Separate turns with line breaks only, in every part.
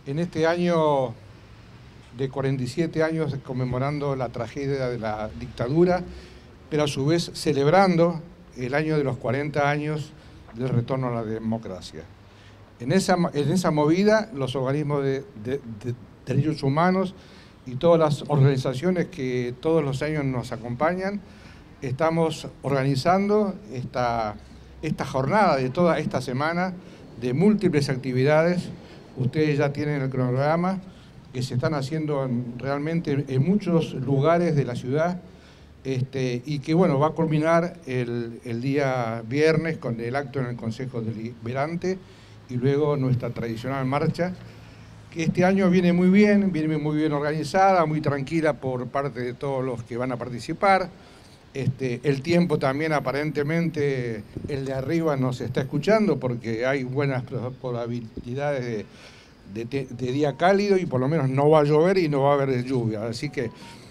En este año de 47 años conmemorando la tragedia de la dictadura, pero a su vez celebrando el año de los 40 años del retorno a la democracia. En esa movida, los organismos de derechos humanos y todas las organizaciones que todos los años nos acompañan, estamos organizando esta jornada de toda esta semana de múltiples actividades. Ustedes ya tienen el cronograma que se están haciendo realmente en muchos lugares de la ciudad y que bueno, va a culminar el día viernes con el acto en el Consejo Deliberante y luego nuestra tradicional marcha, que este año viene muy bien organizada, muy tranquila por parte de todos los que van a participar. El tiempo también aparentemente, el de arriba nos está escuchando porque hay buenas probabilidades de día cálido y por lo menos no va a llover y no va a haber lluvia. Así que,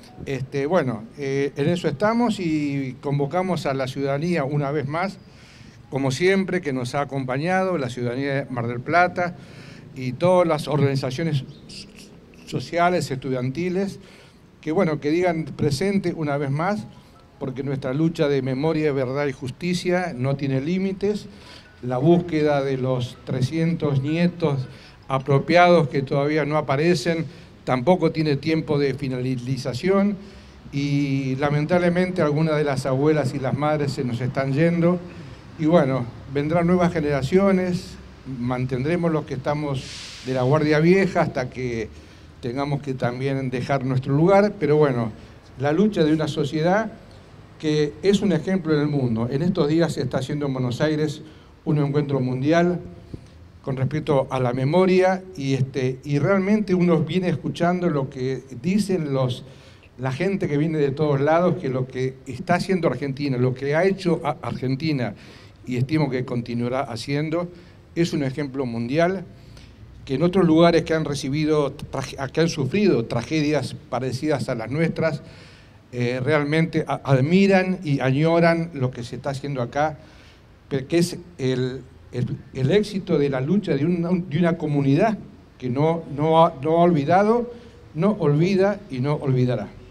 en eso estamos y convocamos a la ciudadanía una vez más, como siempre, que nos ha acompañado, la ciudadanía de Mar del Plata y todas las organizaciones sociales, estudiantiles, que digan presente una vez más, porque nuestra lucha de memoria, verdad y justicia no tiene límites. La búsqueda de los 300 nietos apropiados que todavía no aparecen tampoco tiene tiempo de finalización y lamentablemente algunas de las abuelas y las madres se nos están yendo y bueno, vendrán nuevas generaciones, mantendremos los que estamos de la Guardia Vieja hasta que tengamos que también dejar nuestro lugar, pero bueno, la lucha de una sociedad que es un ejemplo en el mundo. En estos días se está haciendo en Buenos Aires un encuentro mundial con respecto a la memoria y realmente uno viene escuchando lo que dicen la gente que viene de todos lados, que lo que está haciendo Argentina, lo que ha hecho Argentina y estimo que continuará haciendo, es un ejemplo mundial, que en otros lugares que han sufrido tragedias parecidas a las nuestras, realmente admiran y añoran lo que se está haciendo acá, que es el éxito de la lucha de una comunidad que no ha olvidado, no olvida y no olvidará.